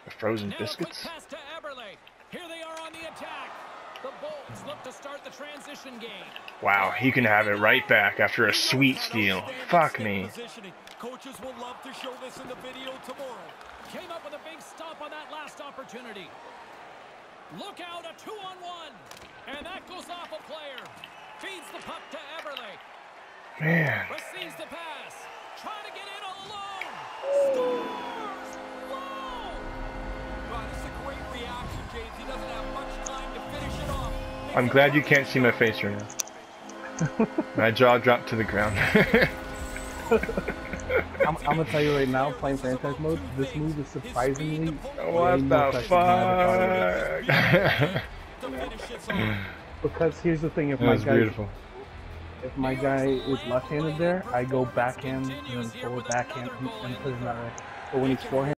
Frozen biscuits? Here they are on the attack. The Bolts look to start the transition game. Wow, he can have it right back after a sweet steal. Fuck me. Coaches will love to show this in the video tomorrow. Came up with a big stop on that last opportunity. Look out, a 2-on-1. And that goes off a player. Feeds the puck to Eberle. Man. Receives the pass. Trying to get in all alone. Scores! Whoa! Wow, this is a great reaction, James. He doesn't have much time to finish it off. I'm glad you can't see my face right now. My jaw dropped to the ground. I'm gonna tell you right now, playing franchise mode, this move is surprisingly. What the fuck? Because here's the thing: if my guy is left-handed there, I go backhand and then forward backhand and put him that way. But when he's forehand.